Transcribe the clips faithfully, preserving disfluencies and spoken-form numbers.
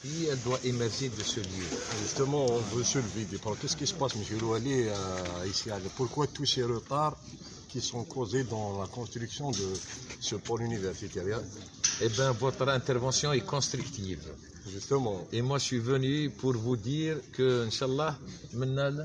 Qui elle doit émerger de ce lieu. Justement, on veut se lever des problèmes. Qu'est-ce qui se passe, M. Louali, euh, ici? Pourquoi tous ces retards qui sont causés dans la construction de ce pôle universitaire? Eh bien, votre intervention est constructive. Justement. Et moi, je suis venu pour vous dire que, Inch'Allah, maintenant,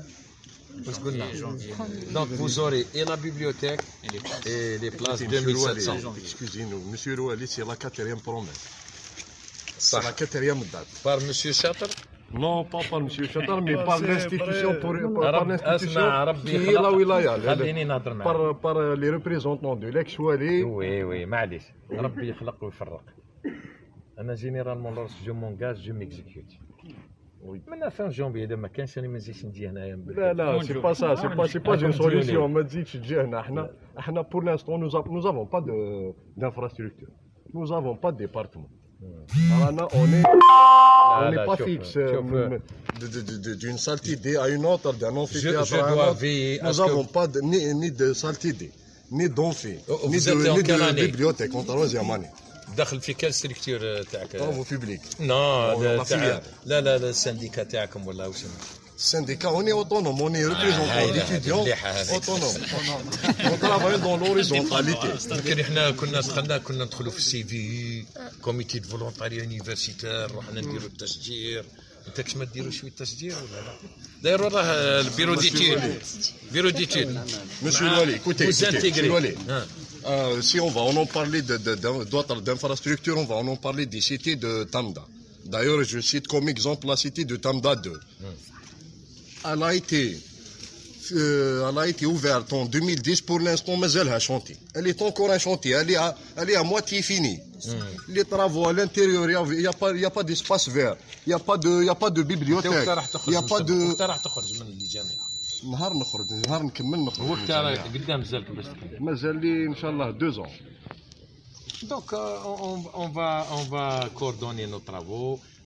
donc vous aurez et la bibliothèque et les places deux mille sept cents. Excusez-nous, M. Louali, c'est la quatrième promesse. C'est la quatrième date. Par M. Chatter? Non, pas par M. Chatter, mais par l'institution pour par l'institution qui est la wilaya. par, par les représentants de l'ex-Wali. Oui, oui, معليش. ربي يخلق ويفرق. أنا généralement lorsque je m'engage, je m'exécute. Oui. من fin janvier إذا ما كانش أنا ما نزيدش نجي هنايا. لا لا سي با سا سي با سي با une solution ما تزيدش تجي هنا. احنا احنا pour l'instant nous nous avons pas de d'infrastructure. Nous avons pas de département. Alors, on est, on n'est pas fixe d'une saleté idée à une autre, d'un amphithéâtre à un autre. Nous n'avons pas de, ni, ni de saleté idée, ni d'amphithéâtre, oh, ni de, ni de bibliothèque. On est en année. داخل في كل ستركتور تاعك؟ au public. Non, لا لا لا السنديكا تاعكم ولا واش؟ Syndicat, on est autonome, on est représentant d'étudiants autonomes. On travaille dans l'horizontalité. يمكن احنا كنا دخلنا كنا ندخلوا في السي في كوميتي دو فولونتاريا يونيفرسيتير رحنا نديروا التشجير. انت كش ما ديروا شويه تشجير ولا لا؟ دايروا راه البيرو ديتيد بيرو ديتيد. Monsieur Louali, écoutez, Monsieur Louali, euh, si on va on en parler de, de, de, d'autres d'infrastructures, on va on en parler des cités de Tamda. D'ailleurs, je cite comme exemple la cité de Tamda deux. Elle a été, euh, elle a été ouverte en deux mille dix. Pour l'instant, mais elle a chanté. Elle est encore un chantier. Elle est à, elle est à moitié finie. Mm. Les travaux à l'intérieur, il n'y a, a pas, il y a pas d'espace vert. Il n'y a pas de, il y a pas de bibliothèque. Il n'y a pas de. نهار نخرج نهار نكمل نخرج. وقت قدام مازالك باش تكمل؟ مازال لي إن شاء الله deux ans. Donc, euh, on, on va, on va coordonner nos travaux.